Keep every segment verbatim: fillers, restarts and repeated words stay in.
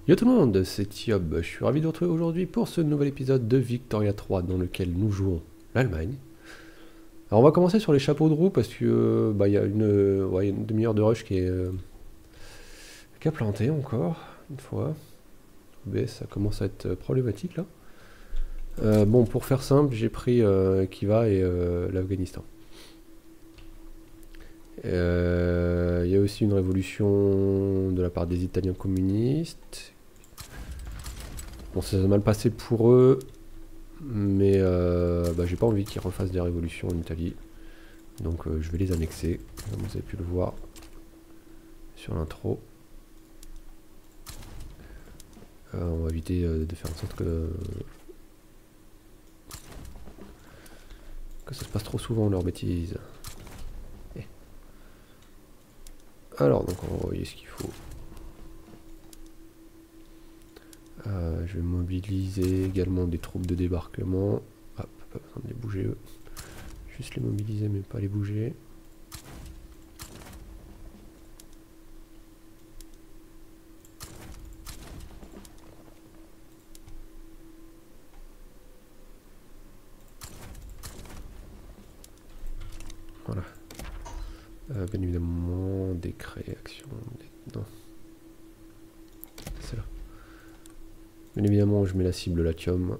Yo tout le monde, c'est Yob, je suis ravi de vous retrouver aujourd'hui pour ce nouvel épisode de Victoria trois dans lequel nous jouons l'Allemagne. Alors on va commencer sur les chapeaux de roue parce que euh, bah, y a une, euh, ouais, y a une demi-heure de rush qui est euh, qui a planté encore, une fois. O B S ça commence à être problématique là. Euh, bon, pour faire simple, j'ai pris euh, Kiva et euh, l'Afghanistan. Il euh, y a aussi une révolution de la part des Italiens communistes. Bon, ça s'est mal passé pour eux, mais euh, bah, j'ai pas envie qu'ils refassent des révolutions en Italie. Donc euh, je vais les annexer, comme vous avez pu le voir sur l'intro. Euh, on va éviter euh, de faire en sorte que, que ça se passe trop souvent leurs bêtises. Et. Alors, donc on va envoyer ce qu'il faut. Euh, je vais mobiliser également des troupes de débarquement. Hop, pas besoin de les bouger eux. Juste les mobiliser mais pas les bouger. Voilà. Euh, bien évidemment, décret, action. Dé... Non. C'est là. Bien évidemment, je mets la cible latium.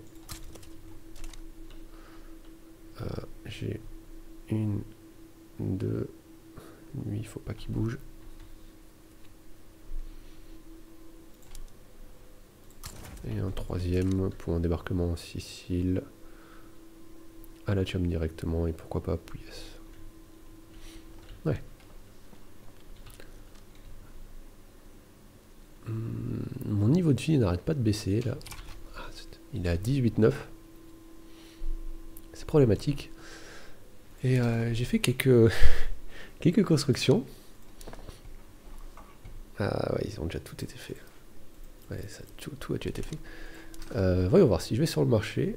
Euh, J'ai une, deux. Lui, il faut pas qu'il bouge. Et un troisième pour un débarquement en Sicile. À Latium directement et pourquoi pas à Pouilles. Ouais. Hum, mon niveau de vie n'arrête pas de baisser là. Ah, il est à dix-huit neuf. C'est problématique. Et euh, j'ai fait quelques, quelques constructions. Ah ouais, ils ont déjà tout été fait. Ouais, ça, tout, tout a déjà été fait. Euh, voyons voir si je vais sur le marché.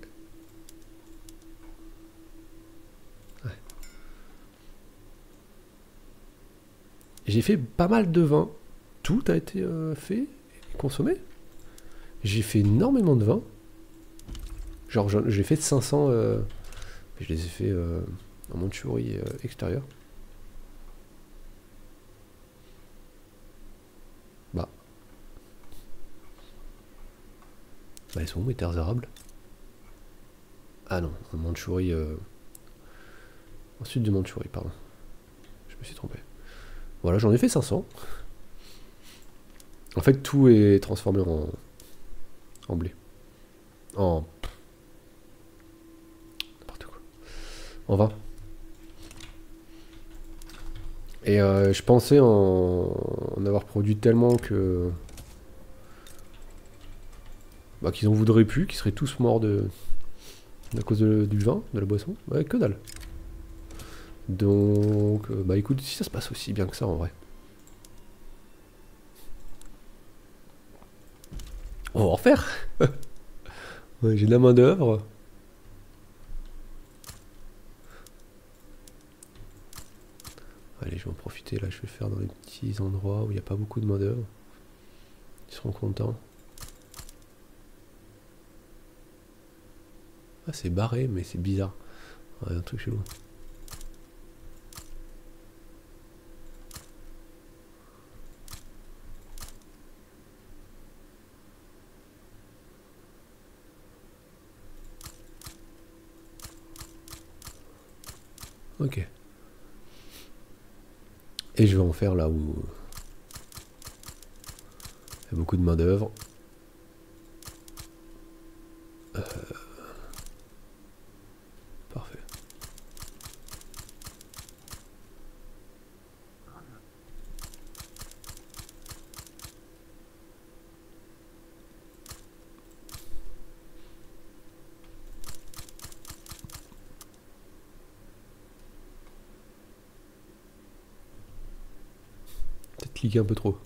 Ouais. J'ai fait pas mal de vin. Tout a été euh, fait et consommé. J'ai fait énormément de vin. Genre j'ai fait cinq cents. Euh, je les ai fait euh, en Mandchourie euh, extérieure. Bah. Bah elles sont où mes terres arables? Ah non, en Mandchourie. Euh, en sud de Mandchourie, pardon. Je me suis trompé. Voilà, j'en ai fait cinq cents. En fait, tout est transformé en, en blé. En... N'importe quoi. En vin. Et euh, je pensais en... en avoir produit tellement que... Bah, qu'ils en voudraient plus, qu'ils seraient tous morts de... à cause de, du vin, de la boisson. Ouais, que dalle. Donc, euh, bah écoute, si ça se passe aussi bien que ça en vrai. On va en refaire. Ouais, j'ai de la main d'œuvre. Allez, je vais en profiter là, je vais faire dans les petits endroits où il n'y a pas beaucoup de main d'œuvre. Ils seront contents. Ah, c'est barré, mais c'est bizarre. Ouais, un truc chelou. Ok. Et je vais en faire là où il y a beaucoup de main d'œuvre. Euh... Parfait. Peut-être cliquer un peu trop.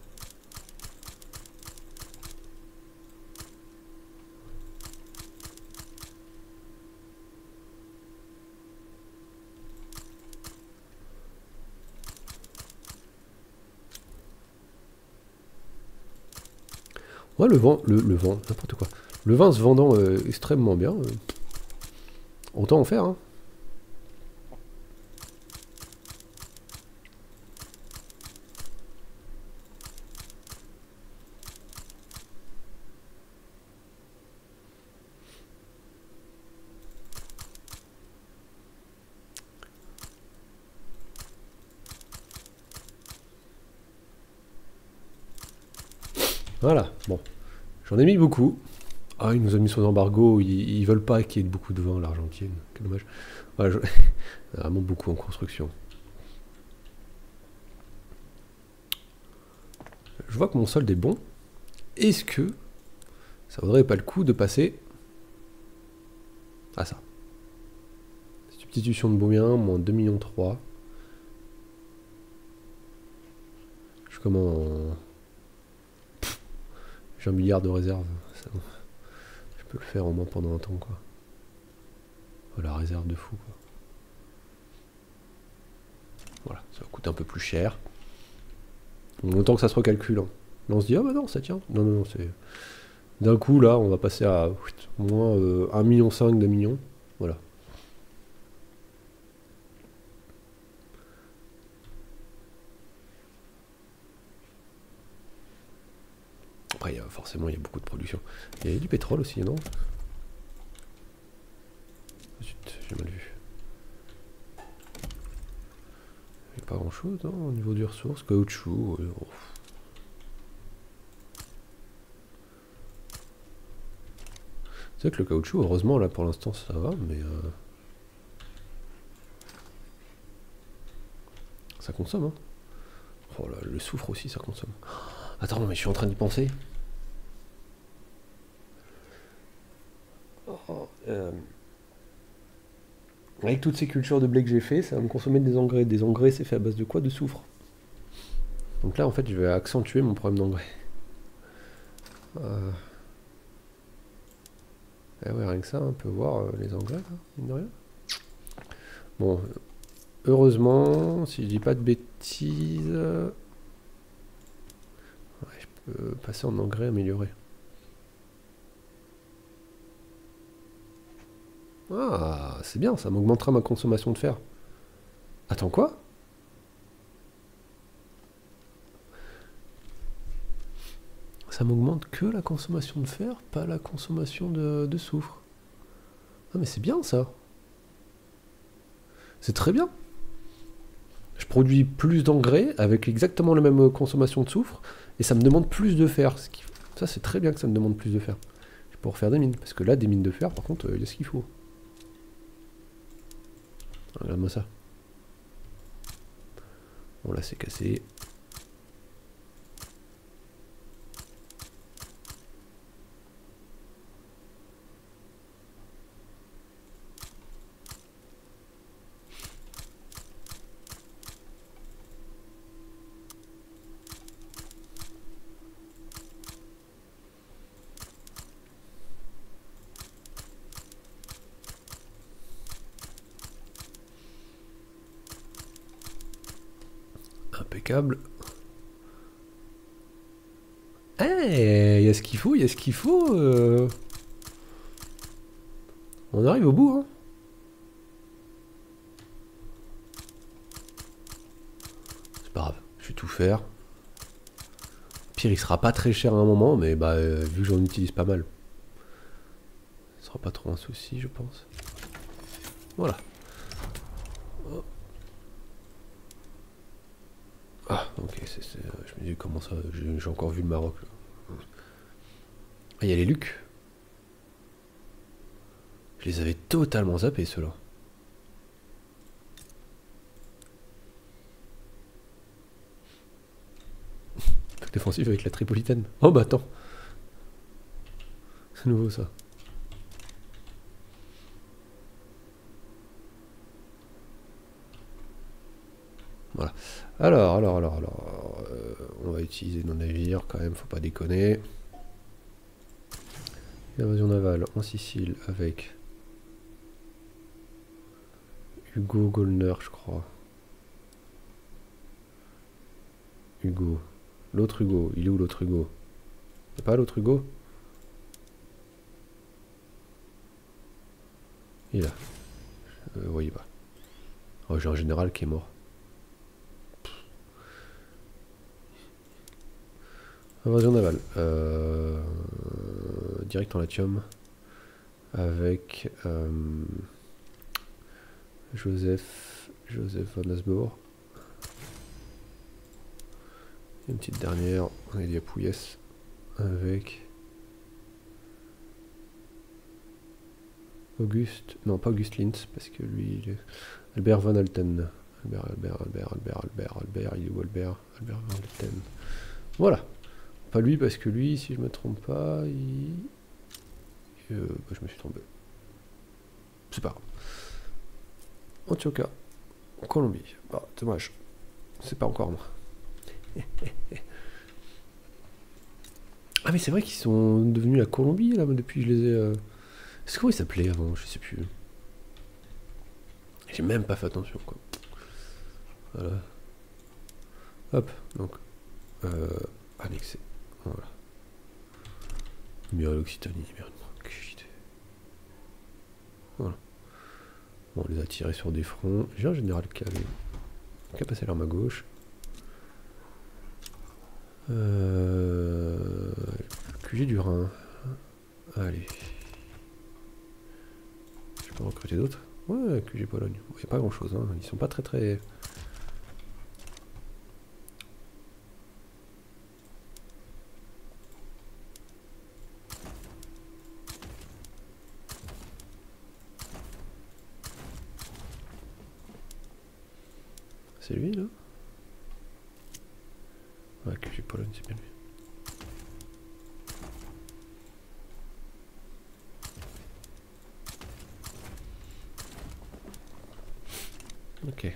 Ouais, le vent, le, le vent, n'importe quoi. Le vin se vendant euh, extrêmement bien. Euh, autant en faire, hein. Voilà, bon. J'en ai mis beaucoup. Ah, il nous a mis son embargo, ils, ils veulent pas qu'il y ait beaucoup de vin, l'Argentine. Quel dommage. Ouais, je... vraiment beaucoup en construction. Je vois que mon solde est bon. Est-ce que ça vaudrait pas le coup de passer à ça? Substitution de biens, moins deux virgule trois millions. Je suis comment... J'ai un milliard de réserves. Ça, je peux le faire au moins pendant un temps, quoi. Oh, la réserve de fou, quoi. Voilà, ça va coûter un peu plus cher. Autant que ça se recalcule. Hein. Là, on se dit, ah bah non, ça tient. Non, non, non, c'est... D'un coup, là, on va passer à au moins euh, un virgule cinq million, deux millions. Voilà. Après, y a, forcément, il y a beaucoup de production. Il y a du pétrole aussi, non? Zut, j'ai mal vu. Il n'y a pas grand-chose, hein, au niveau des ressources. Caoutchouc. Euh, oh. C'est vrai que le caoutchouc, heureusement, là, pour l'instant, ça va, mais... Euh, ça consomme, hein. Oh là, le soufre aussi, ça consomme. Attends, mais je suis en train d'y penser. Oh, euh, avec toutes ces cultures de blé que j'ai fait, ça va me consommer des engrais. Des engrais, c'est fait à base de quoi? De soufre. Donc là, en fait, je vais accentuer mon problème d'engrais. Euh... Eh ouais, rien que ça, on peut voir euh, les engrais, là, mine de rien. Bon, heureusement, si je dis pas de bêtises... Ouais, je peux passer en engrais amélioré. Ah, c'est bien, ça m'augmentera ma consommation de fer. Attends, quoi? Ça m'augmente que la consommation de fer, pas la consommation de, de soufre. Ah mais c'est bien ça. C'est très bien. Je produis plus d'engrais avec exactement la même consommation de soufre et ça me demande plus de fer. Ça c'est très bien que ça me demande plus de fer. Je peux refaire des mines, parce que là des mines de fer par contre il euh, y a ce qu'il faut. Regarde-moi ça. Bon là c'est cassé. Impeccable. Eh, hey, il y a ce qu'il faut, il y a ce qu'il faut. Euh... On arrive au bout, hein. C'est pas grave, je vais tout faire. Pire, il sera pas très cher à un moment, mais bah euh, vu que j'en utilise pas mal, ce sera pas trop un souci, je pense. Voilà. Oh. Ah, ok, c'est, c'est, je me dis comment ça, j'ai, j'ai encore vu le Maroc. Là. Ah, il y a les Lucs. Je les avais totalement zappés, ceux-là. Défensif avec la Tripolitaine. Oh bah attends. C'est nouveau ça. Voilà. Alors, alors, alors, alors. Euh, on va utiliser nos navires quand même, faut pas déconner. Invasion navale en Sicile avec Hugo Goldner, je crois. Hugo. L'autre Hugo. Il est où l'autre Hugo? Y'a pas l'autre Hugo? Il est là. Euh, vous voyez pas. Oh, j'ai un général qui est mort. Invasion navale. Euh, direct en Latium. Avec euh, Joseph. Joseph von Asbourg. Une petite dernière. On est dit à Pouillès. Avec Auguste. Non, pas Auguste Lintz. Parce que lui, il est Albert von Alten. Albert, Albert, Albert, Albert, Albert, Albert. Il est où Albert? Albert von Alten. Voilà. Pas lui, parce que lui, si je me trompe pas, il... Euh, bah, je me suis trompé. C'est pas grave. Antioquia, Colombie. Bah, dommage. C'est pas encore moi. Ah, mais c'est vrai qu'ils sont devenus la Colombie, là, depuis que je les ai... Euh... C'est comment ils s'appelaient avant? Je sais plus. J'ai même pas fait attention, quoi. Voilà. Hop, donc... Euh... Annexé. Voilà. Numéro l'Occitanie, merde. Voilà. Bon, on les a tirés sur des fronts. J'ai un général qui a, qui a passé l'arme à gauche. Euh... Q G du Rhin. Allez. Je peux en recruter d'autres? Ouais, Q G Pologne. Il bon, n'y a pas grand chose, hein. Ils sont pas très très... C'est lui là? Ouais, Q G Pologne, c'est bien lui. Ok.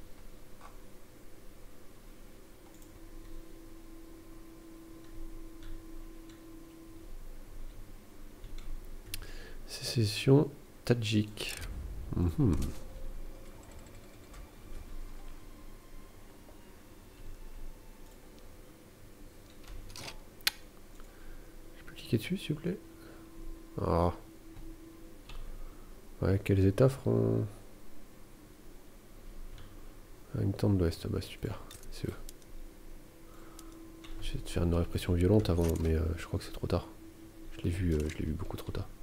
Sécession tadjik. Mm-hmm. Je peux cliquer dessus s'il vous plaît? Ah. Ouais, quels états feront... Ah, une tente de l'Ouest, bah super, c'est eux. J'essaie de faire une répression violente avant, mais euh, je crois que c'est trop tard. Je l'ai vu, euh, je l'ai vu beaucoup trop tard.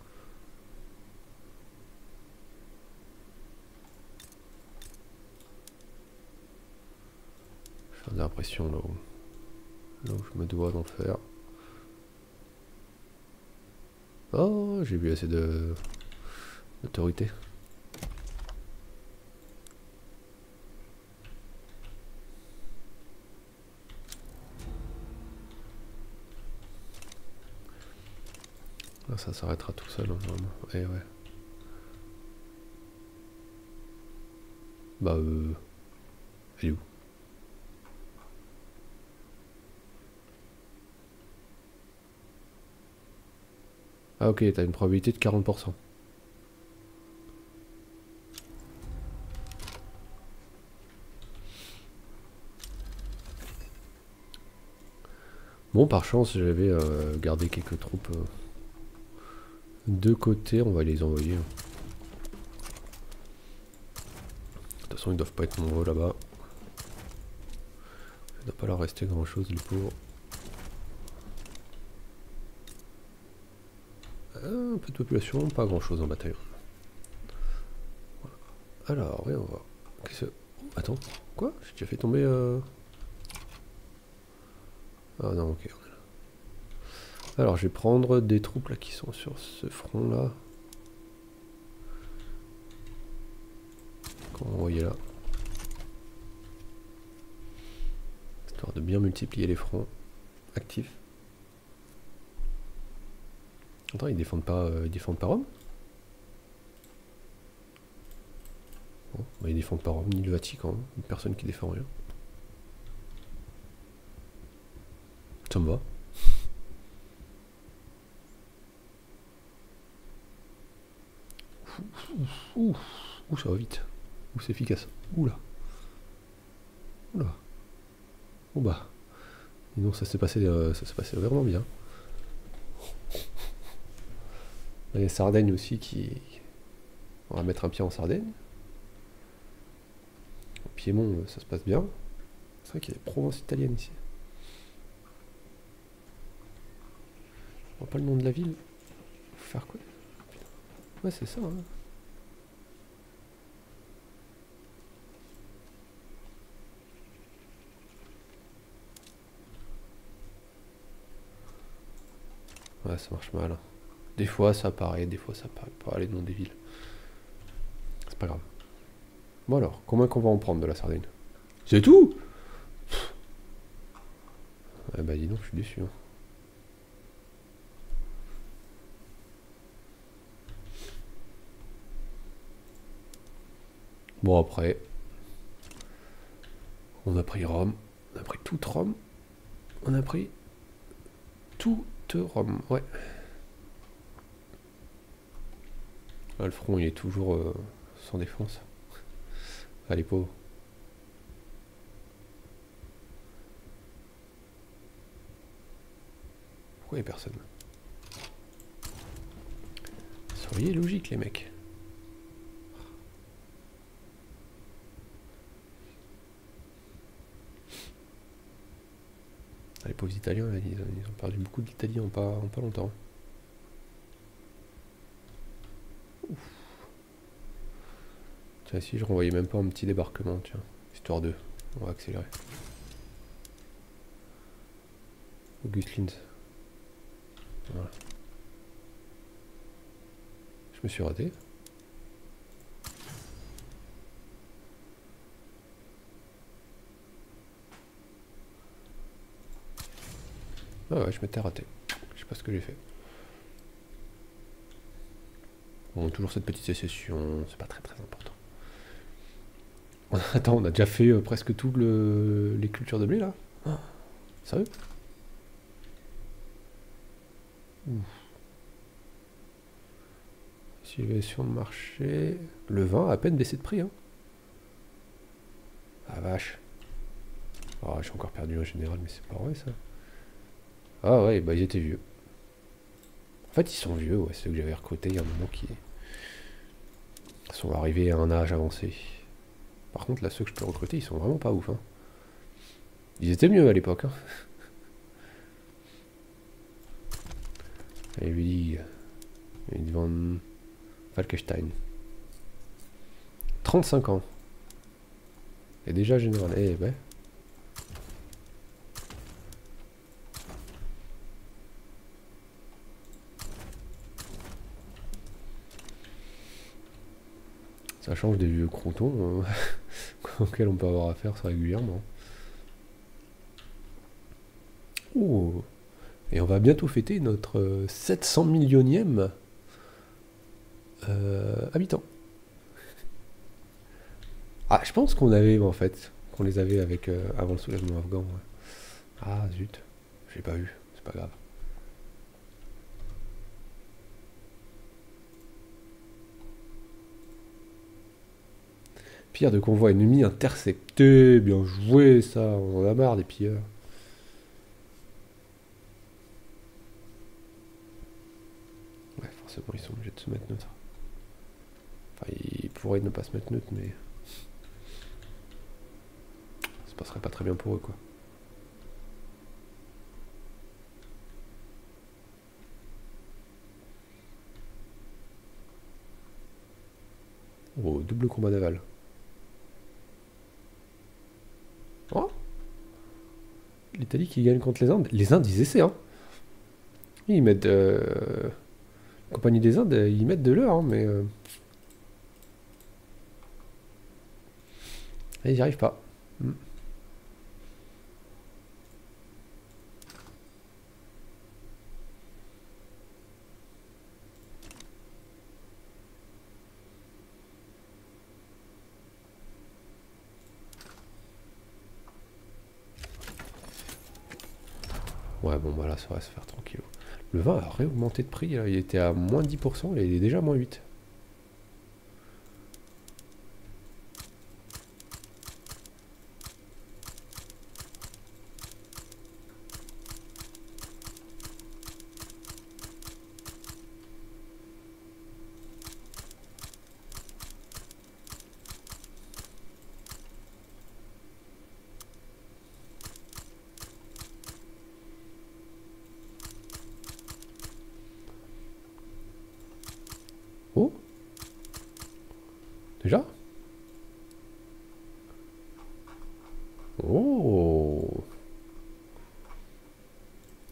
Faire de la répression là où, là où je me dois d'en faire. Oh, j'ai vu assez de d'autorité. Là, ça s'arrêtera tout seul, hein, vraiment. Eh ouais. Bah, euh... elle est où? Ah ok, t'as une probabilité de quarante pour cent. Bon, par chance, j'avais euh, gardé quelques troupes euh, de côté, on va les envoyer. De toute façon, ils doivent pas être nombreux là-bas. Il ne doit pas leur rester grand-chose, les pauvres. Un peu de population, pas grand-chose en bataille. Voilà. Alors, oui, on va... Qu'est-ce que... Oh, attends, quoi? J'ai déjà fait tomber... Euh... Ah non, ok, on est là. Alors, je vais prendre des troupes là qui sont sur ce front-là. Qu'on va envoyer là. Histoire de bien multiplier les fronts actifs. Attends, ils défendent pas, euh, ils défendent pas Rome? Bon, bah ils défendent pas Rome, ni le Vatican, une personne qui défend rien. Ça me va. Ouh, ouh, ouh, ça va vite. Ouh, c'est efficace. Ouh là. Ouh là. Oh bah. Et non, ça s'est passé, euh, ça s'est passé vraiment bien. Les Sardaigne aussi qui... On va mettre un pied en Sardaigne. Au Piémont, ça se passe bien. C'est vrai qu'il y a des Provences italiennes ici. On voit pas le nom de la ville. Faut faire quoi? Ouais, c'est ça, hein. Ouais, ça marche mal. Hein. Des fois ça apparaît, des fois ça apparaît pas, les noms des villes. C'est pas grave. Bon alors, combien qu'on va en prendre de la Sardaigne? C'est tout? Eh bah dis donc, je suis déçu. Hein. Bon après, on a pris Rome, on a pris toute Rome, on a pris toute Rome, ouais. Ah, le front il est toujours euh, sans défense. Allez pauvre. Pourquoi il y a personne? Soyez logique les mecs. Les pauvres Italiens, là, ils, ils ont perdu beaucoup d'Italie en pas, en pas longtemps. Ouf. Tiens, si je renvoyais même pas un petit débarquement, tiens, histoire de. On va accélérer. Auguste Linz. Voilà. Je me suis raté. Ah ouais, je m'étais raté. Je sais pas ce que j'ai fait. Bon, toujours cette petite sécession, c'est pas très très important. Attends, on a déjà fait euh, presque tout le... les cultures de blé là? Oh, sérieux? Ouf. Si je vais sur le marché, le vin a à peine baissé de prix. Hein. Ah vache. Ah, j'ai encore perdu en général, mais c'est pas vrai ça. Ah ouais, bah ils étaient vieux. En fait, ils sont vieux, ouais, ceux que j'avais recrutés il y a un moment qui sont arrivés à un âge avancé. Par contre, là, ceux que je peux recruter, ils sont vraiment pas ouf. Hein. Ils étaient mieux à l'époque. Hein. Et lui, il van Falkenstein. trente-cinq ans. Et déjà général. Eh ben. Ça change des vieux croutons euh, auxquels on peut avoir affaire ça régulièrement. Oh. Et on va bientôt fêter notre euh, sept cent millionième euh, habitant. Ah, je pense qu'on avait en fait, qu'on les avait avec euh, avant le soulèvement afghan. Ouais. Ah zut, j'ai pas vu, c'est pas grave. Pire de convoi ennemi intercepté, bien joué ça, on en a marre des pilleurs. Ouais, forcément ils sont obligés de se mettre neutre. Enfin, ils pourraient ne pas se mettre neutre, mais ça passerait pas très bien pour eux quoi. Oh, double combat naval. Oh, l'Italie qui gagne contre les Indes. Les Indes, ils essaient, hein. Ils mettent... Euh... La compagnie des Indes, ils mettent de l'heure, hein, mais... Euh... Ils n'y arrivent pas. Hmm. Ouais, bon, bah là, ça va se faire tranquille. Le vin a réaugmenté de prix, là. Il était à moins dix pour cent, il est déjà à moins huit.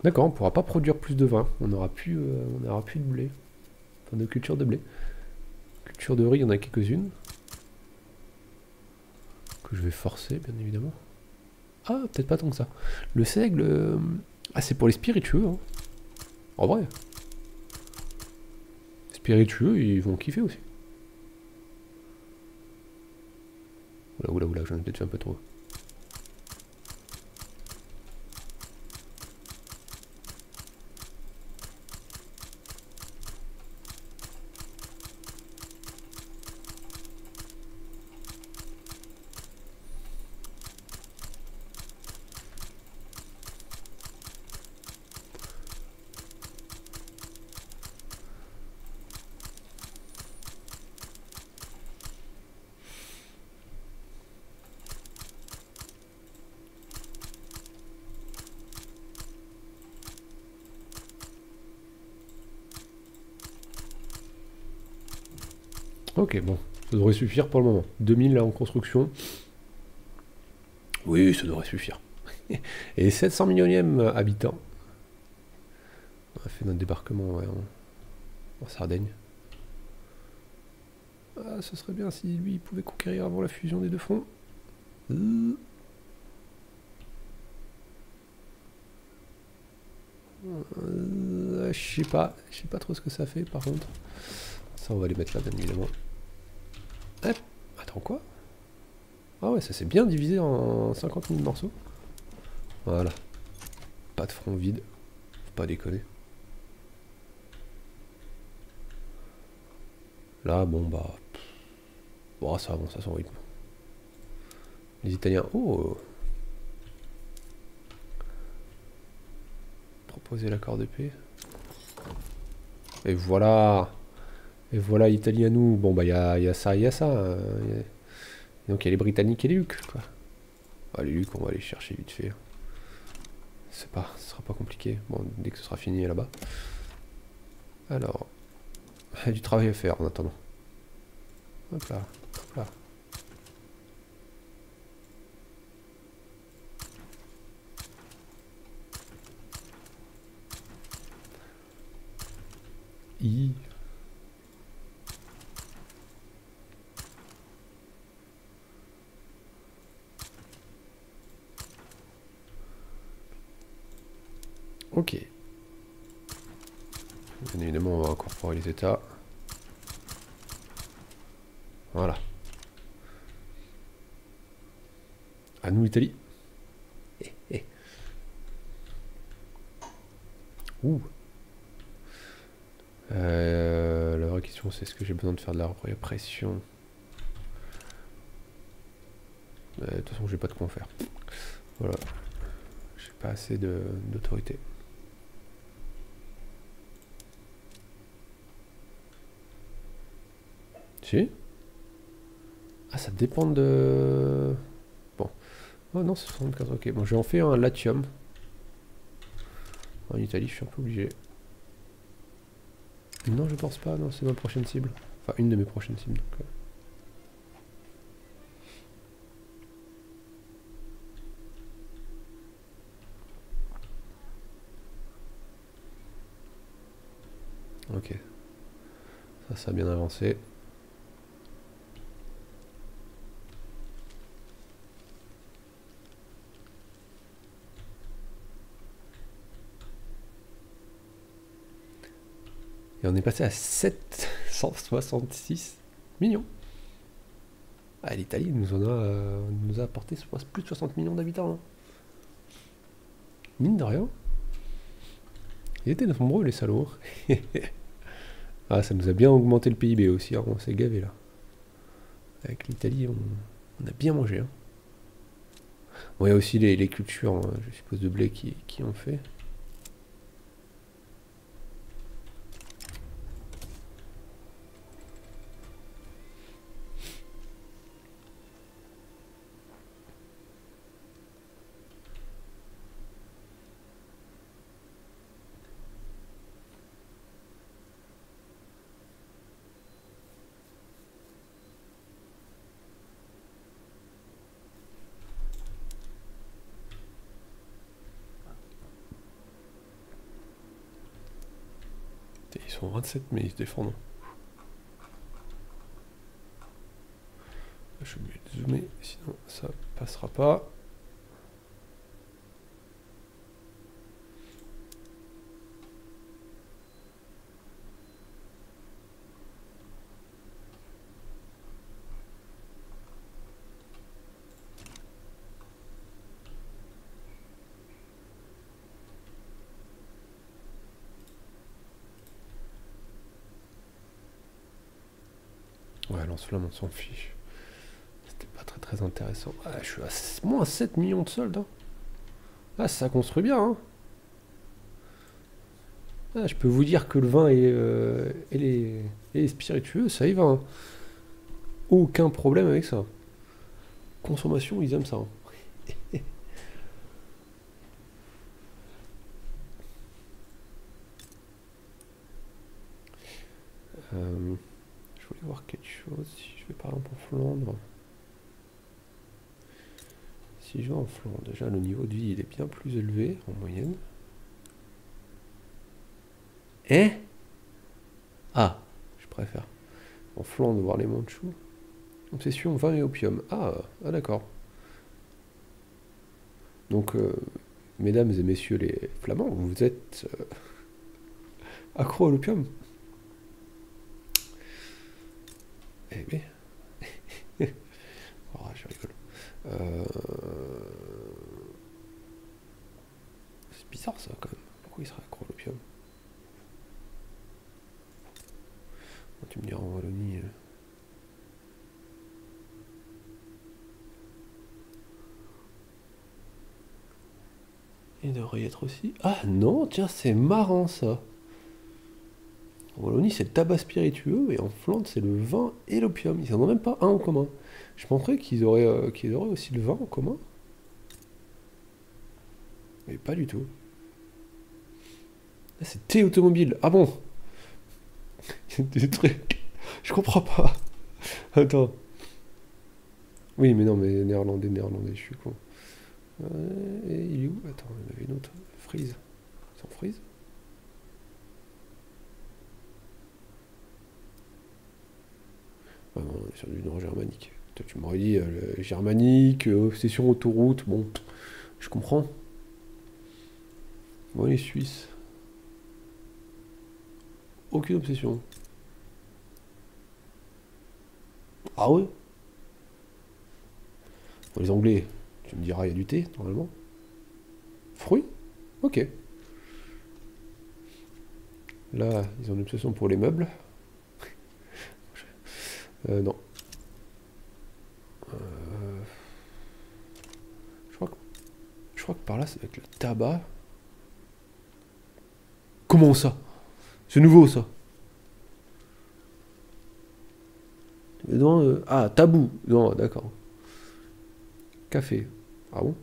D'accord, on pourra pas produire plus de vin. On n'aura plus, euh, on n'aura plus de blé. Enfin, de culture de blé. Culture de riz, il y en a quelques-unes. Que je vais forcer, bien évidemment. Ah, peut-être pas tant que ça. Le seigle... euh, Ah, c'est pour les spiritueux, hein. En vrai. Spiritueux, ils vont kiffer aussi. Oula, oula, oula, j'en ai peut-être fait un peu trop. Ok, bon, ça devrait suffire pour le moment. deux mille là en construction. Oui, ça devrait suffire. Et sept cents millionième habitant. On a fait notre débarquement ouais, en... en Sardaigne. Ah, ce serait bien si lui il pouvait conquérir avant la fusion des deux fronts. Euh... Euh, je sais pas, je sais pas trop ce que ça fait par contre. Ça on va les mettre là bien évidemment. Hop, attends quoi? Ah ouais, ça s'est bien divisé en cinquante mille morceaux. Voilà. Pas de front vide. Faut pas déconner. Là, bon bah... Bon, ça avance à son rythme. Les Italiens... Oh! Proposer l'accord de paix. Et voilà! Et voilà, Italie à nous. Bon bah, il y a, y a ça, il y a ça. Hein. Y a... Donc il y a les Britanniques et les Lucs, quoi. Ah, les Lucs, on va les chercher vite fait. C'est pas... Ce sera pas compliqué. Bon, dès que ce sera fini là-bas. Alors... Il y a du travail à faire en attendant. Hop là, hop là. I. Ok. Bien évidemment, on va incorporer les états. Voilà. À nous, l'Italie. Eh, eh. Ouh. Euh, la vraie question, c'est est-ce que j'ai besoin de faire de la répression? euh, De toute façon, j'ai pas de quoi en faire. Voilà. J'ai pas assez d'autorité. Si? Ah, ça dépend de... Bon. Oh non, c'est soixante-quinze. Ok, bon, je vais en faire un Latium. En Italie, je suis un peu obligé. Non, je pense pas. Non, c'est ma prochaine cible. Enfin, une de mes prochaines cibles. Donc, euh. Ok. Ça, ça a bien avancé. Et on est passé à sept cent soixante-six millions. Ah, l'Italie nous en a, euh, nous a apporté plus de soixante millions d'habitants. Hein. Mine de rien. Ils étaient nombreux les salauds. Ah, ça nous a bien augmenté le P I B aussi. Hein. On s'est gavé là. Avec l'Italie, on, on a bien mangé. Hein. Bon, il y a aussi les, les cultures, hein, je suppose, de blé qui, qui ont fait. Ils sont vingt-sept mais ils se défendent. Je suis obligé de zoomer, sinon ça passera pas. Ouais, lance-flamme, on s'en fiche. C'était pas très très intéressant. Ah, je suis à moins sept millions de soldes. Hein. Ah, ça construit bien. Hein. Ah, je peux vous dire que le vin et, euh, et, les, et les spiritueux, ça y va. Hein. Aucun problème avec ça. Consommation, ils aiment ça. Hein. euh, je voulais voir quelque chose. Si je vais par exemple en Flandre. Si je vais en Flandre, déjà le niveau de vie il est bien plus élevé en moyenne. Eh Ah, je préfère. En Flandre, voir les Mandchous. Obsession, vin et opium. Ah, ah d'accord. Donc, euh, mesdames et messieurs les Flamands, vous êtes euh, accro à l'opium. Eh bien. Oh, je rigole. Euh... C'est bizarre ça quand même. Pourquoi il serait accro à l'opium? Tu me diras en Wallonie. Euh... Il devrait y être aussi. Ah non, tiens, c'est marrant ça. En Wallonie, c'est le tabac spiritueux et en Flandre, c'est le vin et l'opium. Ils n'en ont même pas un en commun. Je penserais qu'ils auraient, euh, qu'ils auraient aussi le vin en commun. Mais pas du tout. Là, c'est thé automobile. Ah bon? Des trucs. Je comprends pas. Attends. Oui, mais non, mais néerlandais, néerlandais, je suis con. Euh, et il est où? Attends, il y en avait une autre. Freeze. Sans freeze? Ah non, on est sur du nord germanique. Toi, tu m'aurais dit euh, germanique, euh, obsession autoroute. Bon, je comprends. Moi, les Suisses. Aucune obsession. Ah ouais? Pour les Anglais, tu me diras, il y a du thé, normalement. Fruits? Ok. Là, ils ont une obsession pour les meubles. euh, non. Euh, je, crois que, je crois que par là, c'est avec le tabac. Comment ça? C'est nouveau, ça. Non, euh, ah, tabou. Non, d'accord. Café. Ah bon?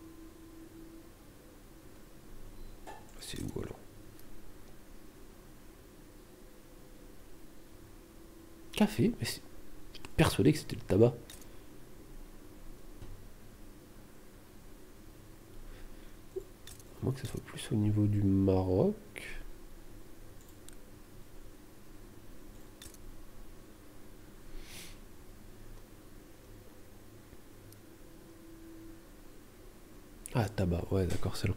C'est où alors? Café? Mais c'est persuadé que c'était le tabac. À moins que ce soit plus au niveau du Maroc. Ah, tabac, ouais, d'accord, c'est long.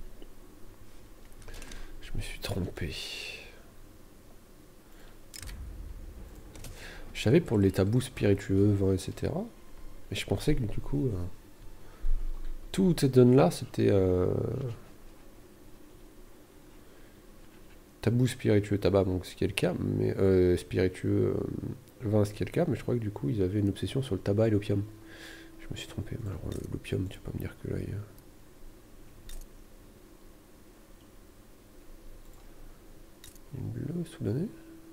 Je me suis trompé. Je savais pour les tabous spiritueux, vin, et cetera. Mais je pensais que du coup, euh, toute cette zone-là, c'était euh, tabou spiritueux, tabac, donc ce qui est le cas, mais euh, spiritueux, euh, vin, ce qui est le cas, mais je crois que du coup, ils avaient une obsession sur le tabac et l'opium. Je me suis trompé. Alors, l'opium, tu vas pas me dire que là, il y a... Une bleue soudanais.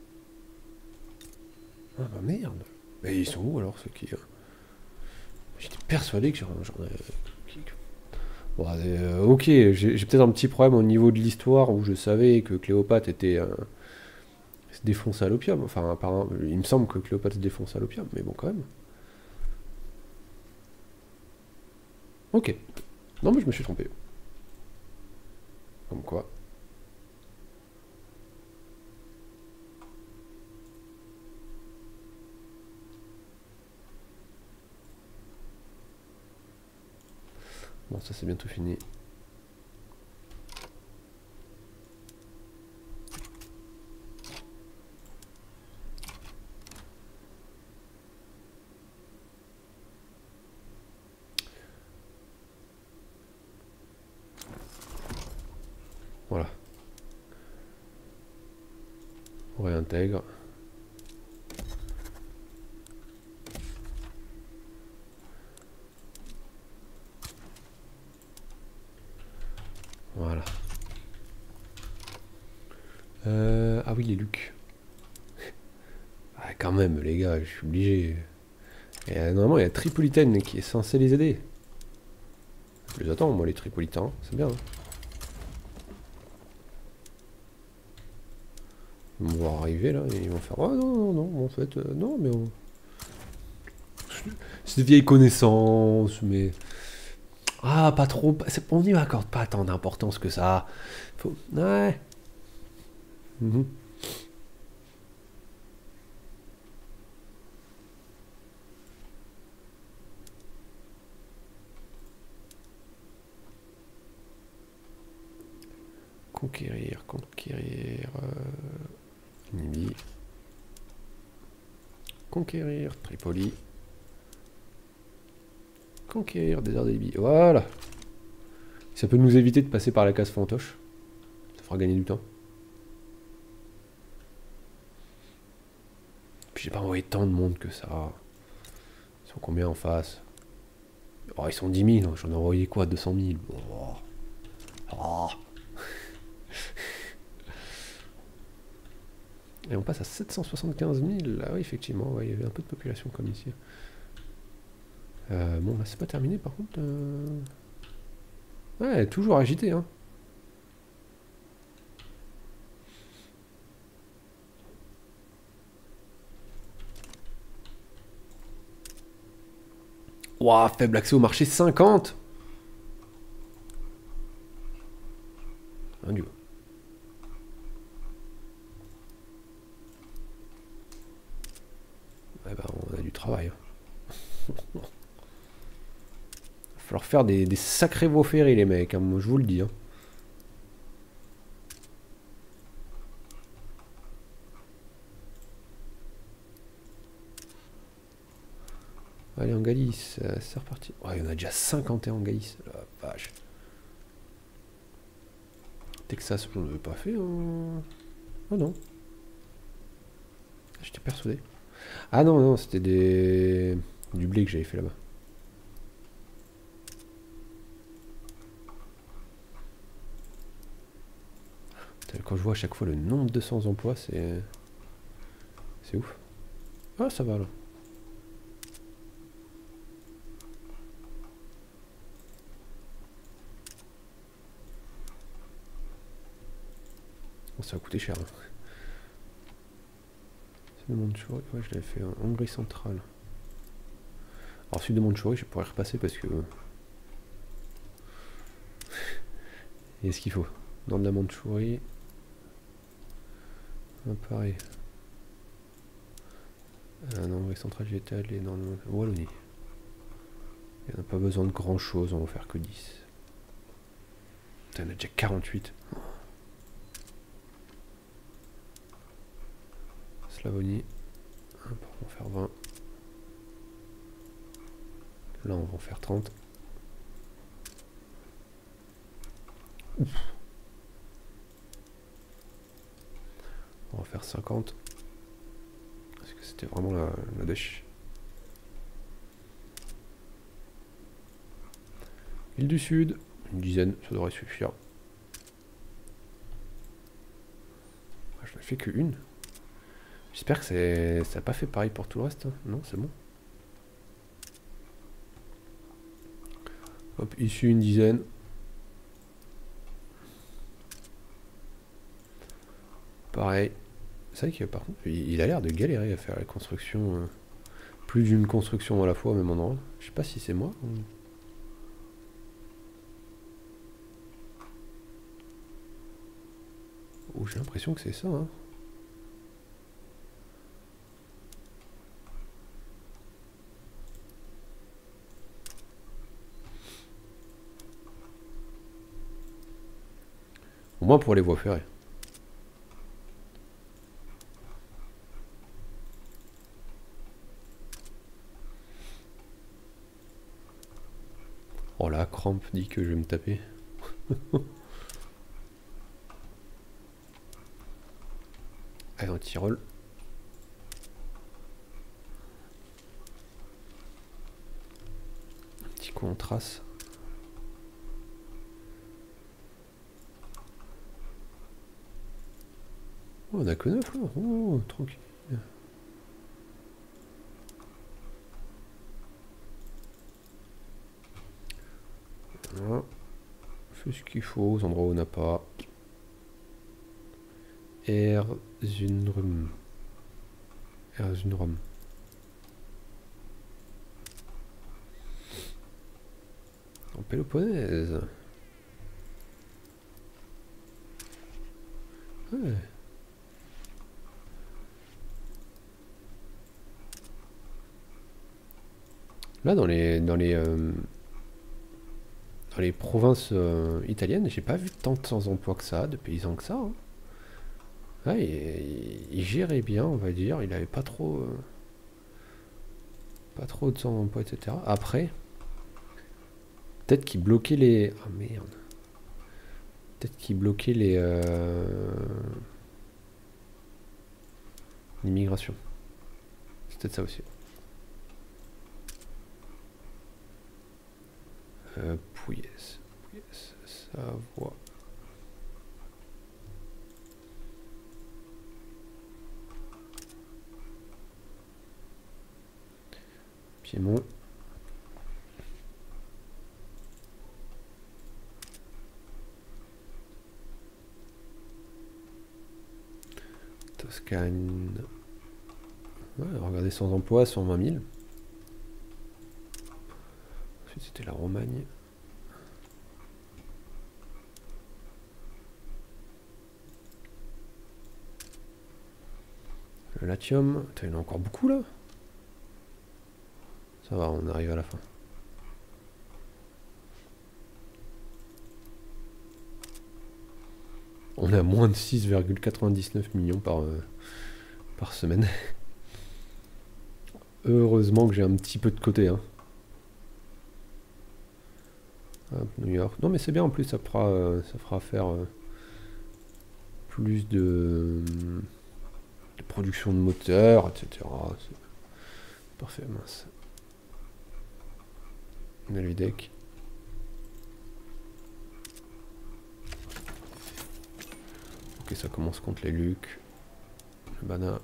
Ah bah merde. Mais ils sont où alors ceux qui... J'étais persuadé que j'en avais... Bon, euh, ok, j'ai peut-être un petit problème au niveau de l'histoire où je savais que Cléopâtre était... Euh, se défonçait à l'opium. Enfin, apparemment, il me semble que Cléopâtre se défonçait à l'opium, mais bon quand même. Ok. Non mais je me suis trompé. Comme quoi. Bon, ça c'est bientôt fini. Voilà. On réintègre. Voilà. Euh, ah oui, les lucs. Ah, quand même, les gars, je suis obligé. Et, euh, normalement, il y a Tripolitaine qui est censé les aider. Je les attends, moi, les Tripolitains. C'est bien. Hein. Ils vont voir arriver, là, et ils vont faire... Oh non, non, non, en fait, euh, non, mais on... C'est des vieilles connaissances, mais... Ah, pas trop... On n'y accorde pas tant d'importance que ça. Faut... Ouais. Mmh. Conquérir, conquérir... Euh... Libye. Conquérir Tripoli. Conquérir désert de Libye. Voilà. Ça peut nous éviter de passer par la case fantoche. Ça fera gagner du temps. Puis j'ai pas envoyé tant de monde que ça. Ils sont combien en face? Oh, ils sont dix mille. J'en ai envoyé quoi? deux cent mille. Oh. Oh. Et on passe à sept cent soixante-quinze mille. Ah oui, effectivement, ouais, il y avait un peu de population comme ici. Euh, bon, là, c'est pas terminé, par contre. Euh... Ouais, toujours agité, hein. Ouah, faible accès au marché cinquante. Un dieu. Eh ben, on a du travail. Hein. Il va falloir faire des, des sacrés veaux ferrés, les mecs, hein, moi, je vous le dis. Hein. Allez, en Galice, euh, c'est reparti. Ouais, il y en a déjà cinquante et un en Galice. La vache. Texas, on l'avait pas fait. Hein. Oh non. J'étais persuadé. Ah non, non, c'était des... du blé que j'avais fait là-bas. Quand je vois à chaque fois le nombre de sans emploi, c'est... C'est ouf. Ah, ça va là. Ça va coûter cher. Hein. Sud de Mandchourie, ouais, je l'avais fait en Hongrie centrale. Alors, sud de Mandchourie, je pourrais repasser parce que. Il y a ce qu'il faut. Nord de la Mandchourie. Ah, pareil. Ah, en Hongrie centrale, j'y étais allé dans le Wallonie. Il n'y en a pas besoin de grand chose, on va faire que dix. Putain, il y en a déjà quarante-huit. Slavonie. Hop, on va faire vingt. Là, on va en faire trente. Ouf. On va faire cinquante. Parce que c'était vraiment la, la dèche. Île du Sud, une dizaine, ça devrait suffire. Je n'ai fait que une. J'espère que ça n'a pas fait pareil pour tout le reste. Hein. Non, c'est bon. Hop, ici une dizaine. Pareil. C'est vrai que par contre, il a l'air de galérer à faire la construction. Euh, plus d'une construction à la fois au même endroit. Je sais pas si c'est moi. Ou... Oh, j'ai l'impression que c'est ça. Hein. moins pour les voies ferrées. Oh la crampe dit que je vais me taper. Allez, on Tyrol. Un petit coup on trace. Oh, on a que neuf là. Oh, tranquille. Voilà. Fait ce qu'il faut aux endroits où on n'a pas. Erzunrum. Erzunrum. En Péloponnèse. Ouais. Là, dans les dans les euh, dans les provinces euh, italiennes, j'ai pas vu tant de sans emploi que ça, de paysans que ça. Hein. Ouais, il, il gérait bien, on va dire. Il avait pas trop euh, pas trop de sans emploi, et cetera. Après, peut-être qu'il bloquait les. Ah merde. Peut-être qu'il bloquait les euh, l'immigration. C'est peut-être ça aussi. Euh, Pouillez, Pouillez, Savoie. Piémont. Toscane. Ouais, regardez, sans emploi, cent vingt mille. Ensuite, c'était la Romagne. Le Latium. Il y en a encore beaucoup là. Ça va, on arrive à la fin. On est à moins de six virgule quatre-vingt-dix-neuf millions par, euh, par semaine. Heureusement que j'ai un petit peu de côté. Hein. Hop, New York. Non mais c'est bien en plus, ça fera, euh, ça fera faire euh, plus de, de production de moteurs, et cetera. Parfait, mince. Nalvidec. Ok, ça commence contre les Lucs. Le Bana.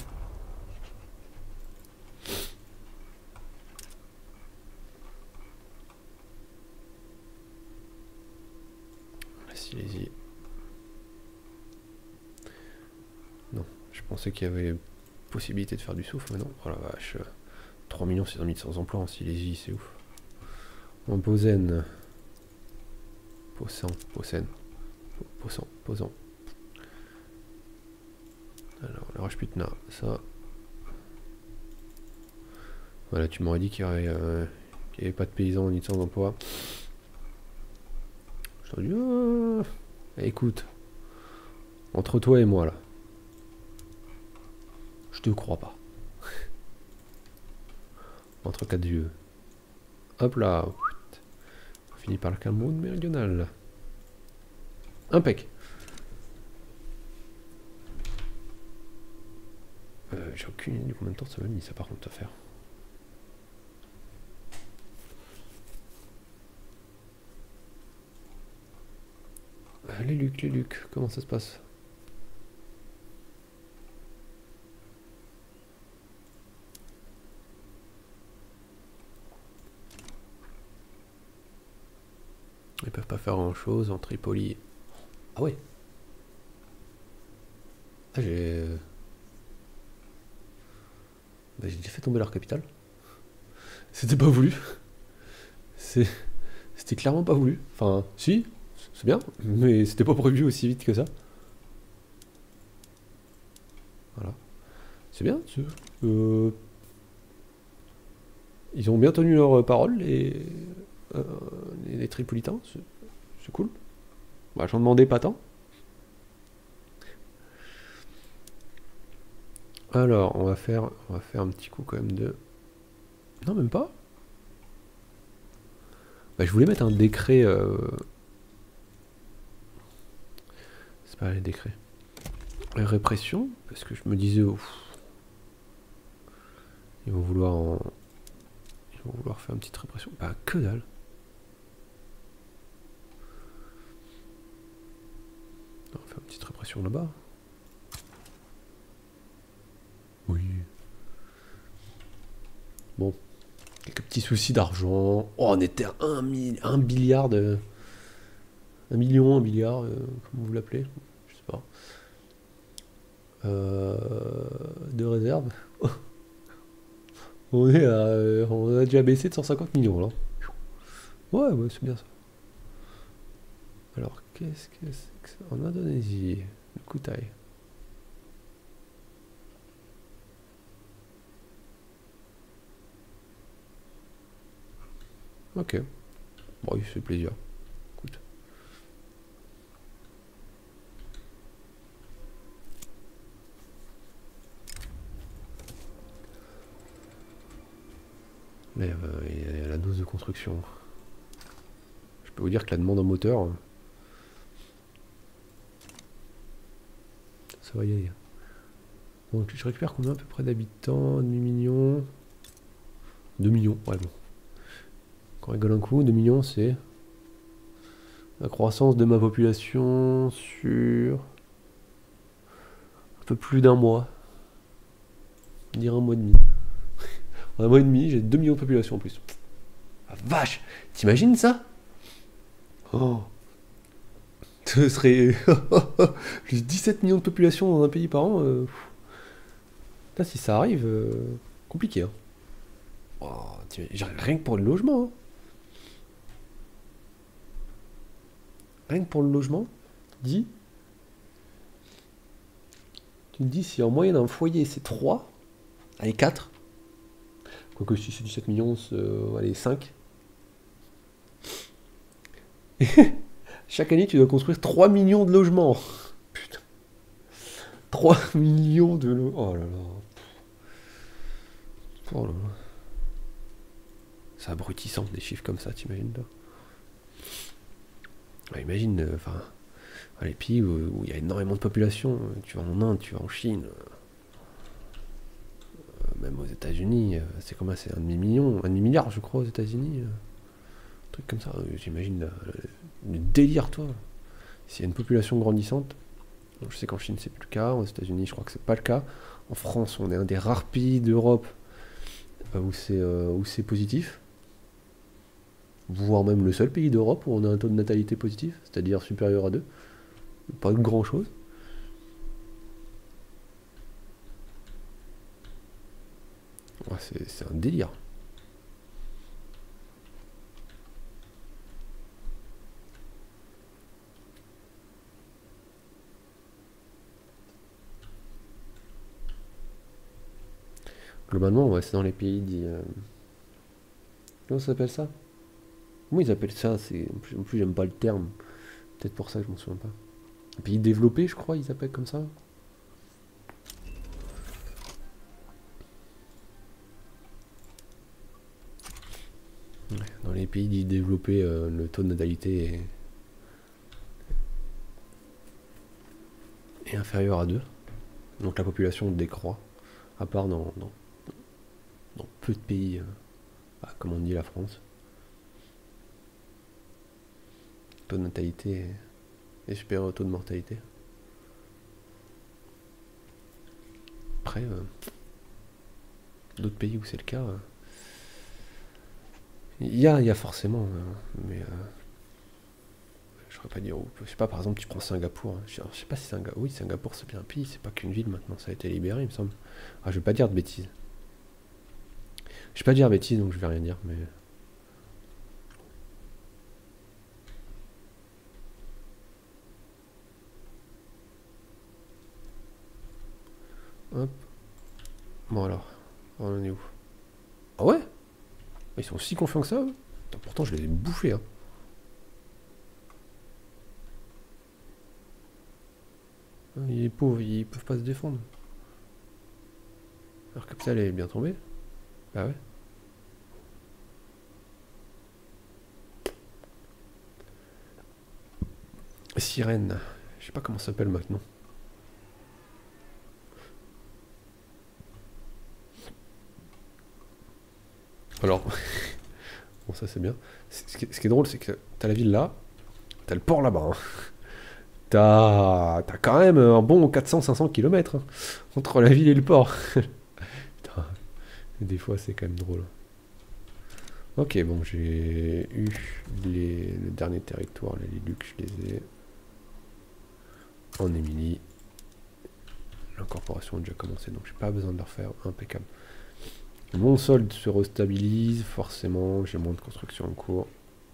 La Silésie. Non, je pensais qu'il y avait possibilité de faire du souffle, mais non. Oh la vache. trois millions six cent mille sans emploi en Silésie, c'est ouf. En Posen. Possan, Posen. Possan, Posan. Alors, la Rajputna, ça. Voilà, tu m'aurais dit qu'il n'y avait, euh, qu'il y avait pas de paysans ni de sans emploi. Je t'aurais dit, ah, écoute, entre toi et moi là, je te crois pas. Entre quatre yeux. Hop là. On finit par le Cameroun méridional. Impec. Euh, J'ai aucune idée de combien de temps ça m'a mis ça par contre à faire. Euh, les Lucs, les Lucs, comment ça se passe? Ils peuvent pas faire grand chose en Tripoli. Ah ouais. Ah j'ai... Bah, j'ai déjà fait tomber leur capitale. C'était pas voulu. C'était clairement pas voulu. Enfin, si, c'est bien, mais c'était pas prévu aussi vite que ça. Voilà. C'est bien. Euh, ils ont bien tenu leur parole, les, euh, les, les Tripolitains. C'est cool. Bah, j'en demandais pas tant. Alors, on va faire, on va faire un petit coup quand même de... Non, même pas. Bah, je voulais mettre un décret... Euh... C'est pas les décrets. Répression, parce que je me disais... Oh, ils vont vouloir en... Ils vont vouloir faire une petite répression. Bah, que dalle. On va faire une petite répression là-bas. Oui. Bon. Quelques petits soucis d'argent. Oh, on était à un, mi un milliard de... Un million, un milliard, euh, comment vous l'appelez? Je sais pas. Euh, de réserve. On est à, euh, on a déjà baissé de cent cinquante millions là. Ouais, ouais, c'est bien ça. Alors, qu'est-ce que c'est que ça? En Indonésie, le Kutai. Ok. Bon, il fait plaisir. Écoute. Mais euh, il y a la dose de construction. Je peux vous dire que la demande en moteur, ça va y aller. Donc je récupère combien à peu près d'habitants? Demi-million. deux millions, ouais bon. Quand on rigole un coup, deux millions c'est la croissance de ma population sur un peu plus d'un mois. On dirait un mois et demi. En un mois et demi, j'ai deux millions de population en plus. Ah, vache! T'imagines ça? Oh! Ce serait plus dix-sept millions de population dans un pays par an. Euh... Là, si ça arrive, euh... compliqué. Hein. Oh, rien que pour le logement. Hein. Rien que pour le logement, dis. Tu me dis si en moyenne un foyer c'est trois, allez quatre. Quoique si c'est dix-sept millions, euh, allez cinq. Chaque année tu dois construire trois millions de logements. Putain. trois millions de logements. Oh là là. Oh là là. C'est abrutissant des chiffres comme ça, t'imagines toi? Ah, imagine, enfin, euh, les pays où il y a énormément de population, tu vas en Inde, tu vas en Chine, euh, même aux États-Unis, euh, c'est combien? C'est un demi-million, un demi-milliard, je crois, aux États-Unis. Euh, un truc comme ça, euh, j'imagine euh, le délire, toi. S'il y a une population grandissante, bon, je sais qu'en Chine c'est plus le cas, aux États-Unis je crois que c'est pas le cas. En France, on est un des rares pays d'Europe euh, où c'est euh, où c'est positif. Voire même le seul pays d'Europe où on a un taux de natalité positif, c'est-à-dire supérieur à deux. Pas grand chose. Ouais, c'est un délire. Globalement, ouais, c'est dans les pays dits... Euh... Comment ça s'appelle ça? Comment ils appellent ça? En plus, en plus j'aime pas le terme. Peut-être pour ça que je m'en souviens pas. Les pays développés, je crois, ils appellent comme ça. Ouais, dans les pays dits développés, euh, le taux de natalité est, est inférieur à deux. Donc la population décroît. À part dans, dans, dans peu de pays, euh, bah, comme on dit la France. Le taux de natalité est, est supérieur au taux de mortalité. Après, euh, d'autres pays où c'est le cas, euh, il y, a, y a forcément, euh, mais euh, je ne saurais pas dire où. Je sais pas, par exemple, tu prends Singapour. Hein. Je, je sais pas si Singapour. Oui, Singapour c'est bien un pays, c'est pas qu'une ville maintenant, ça a été libéré, il me semble. Ah, je vais pas dire de bêtises. Je vais pas dire de bêtises, donc je vais rien dire, mais. Hop. Bon alors, on en est où? Ah ouais? Ils sont si confiants que ça, eux. Putain, pourtant je les ai bouffés, hein. Les pauvres, ils peuvent pas se défendre. Alors comme ça, elle est bien tombée. Bah ouais. Sirène. Je sais pas comment ça s'appelle maintenant. Alors, bon ça c'est bien. Ce qui, est, ce qui est drôle, c'est que t'as la ville là, t'as le port là-bas. Hein. T'as quand même un bon quatre cents à cinq cents kilomètres hein, entre la ville et le port. Putain, des fois c'est quand même drôle. Ok, bon, j'ai eu les, le dernier territoire, les Lucs, je les ai. En Émilie. L'incorporation a déjà commencé, donc j'ai pas besoin de le refaire. Impeccable. Mon solde se restabilise, forcément, j'ai moins de construction en cours.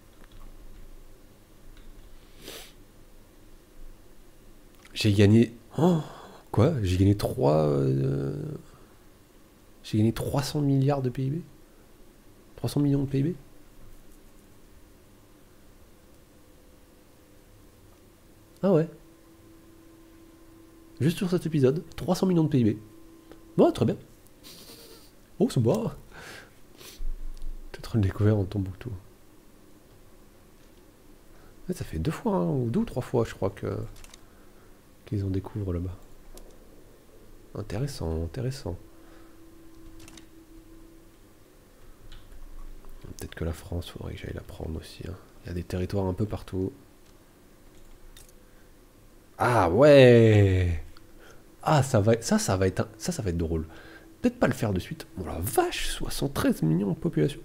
J'ai gagné... Oh, quoi? J'ai gagné trois... Euh... J'ai gagné trois cents milliards de P I B? trois cents millions de P I B? Ah ouais. Juste sur cet épisode, trois cents millions de P I B. Bon, très bien. Oh, c'est bon. Peut-être une découverte en Tombouctou. Ouais, ça fait deux fois, hein, ou deux ou trois fois, je crois, que qu'ils en découvrent là-bas. Intéressant, intéressant. Peut-être que la France, faudrait que j'aille la prendre aussi. Hein. Il y a des territoires un peu partout. Ah ouais. Ah, ça va, ça, ça va être, un- ça, ça va être drôle. Peut-être pas le faire de suite. Oh la vache, soixante-treize millions de population.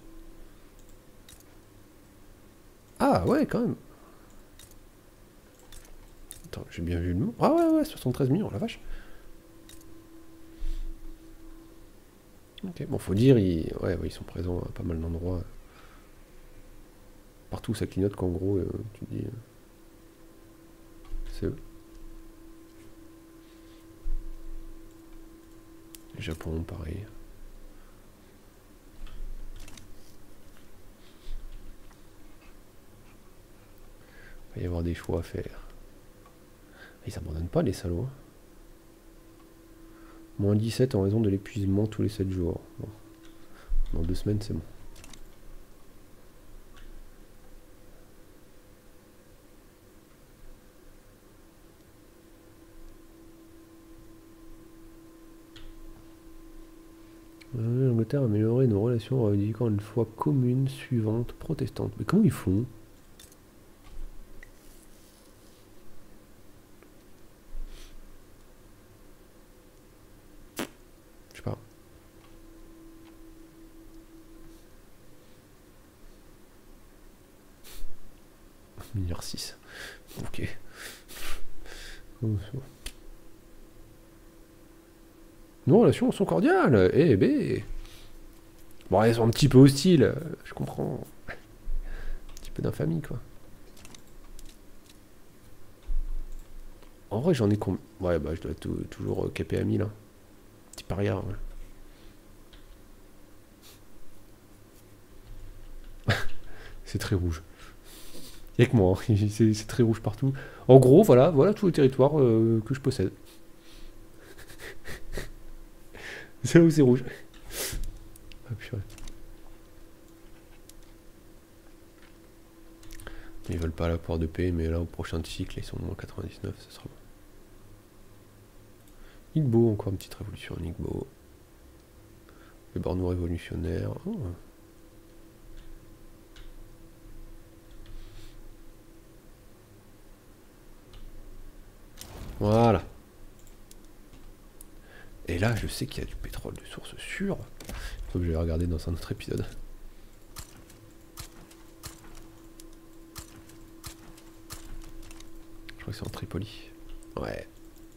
Ah ouais, quand même. Attends, j'ai bien vu le mot. Ah ouais, ouais, soixante-treize millions, la vache. Ok, bon, faut dire, ils, ouais, ouais, ils sont présents à pas mal d'endroits. Partout où ça clignote qu'en gros, euh, tu te dis... euh, c'est eux. Le Japon, pareil. Il va y avoir des choix à faire. Ils abandonnent pas les salauds. Hein. Moins dix-sept en raison de l'épuisement tous les sept jours. Bon. Dans deux semaines, c'est bon. L'Angleterre a amélioré nos relations en revendiquant une foi commune suivante protestante. Mais comment ils font? Je sais pas. Mineur six. Ok. Nos relations sont cordiales. Eh ben. Bon, elles sont un petit peu hostiles. Je comprends. Un petit peu d'infamie, quoi. En vrai, j'en ai combien? Ouais, bah, je dois être toujours K P à mille. Hein. Petit paria. Ouais. C'est très rouge. Il n'y a que moi, hein. c'est très rouge partout. En gros, voilà, voilà tout le territoire euh, que je possède. C'est là où c'est rouge. Ah, purée. Ils veulent pas l'apport de paix, mais là au prochain cycle, ils sont moins quatre-vingt-dix-neuf, ça sera bon. Igbo, encore une petite révolution en Igbo. Les bornos révolutionnaires. Oh. Voilà. Et là, je sais qu'il y a du pétrole de source sûre. Faut que je vais regarder dans un autre épisode. Je crois que c'est en Tripoli. Ouais.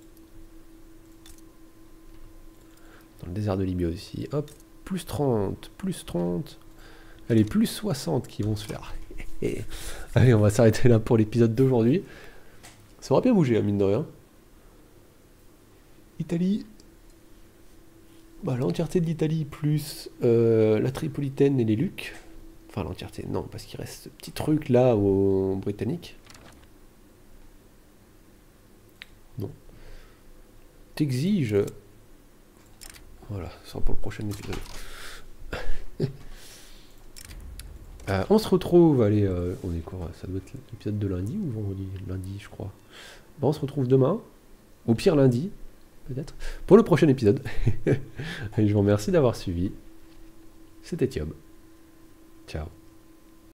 Dans le désert de Libye aussi. Hop, plus trente, plus trente. Allez, plus soixante qui vont se faire. Allez, on va s'arrêter là pour l'épisode d'aujourd'hui. Ça aura bien bougé, hein, mine de rien. Italie. Bah, l'entièreté de l'Italie plus euh, la Tripolitaine et les Lucs. Enfin, l'entièreté, non, parce qu'il reste ce petit truc là aux Britanniques. Non. T'exiges Voilà, ce sera pour le prochain épisode. euh, on se retrouve, allez, euh, on est quoi? Ça doit être l'épisode de lundi ou vendredi? Lundi, je crois. Bon, on se retrouve demain, au pire lundi, peut-être, pour le prochain épisode. Et je vous remercie d'avoir suivi. C'était Thiob. Ciao.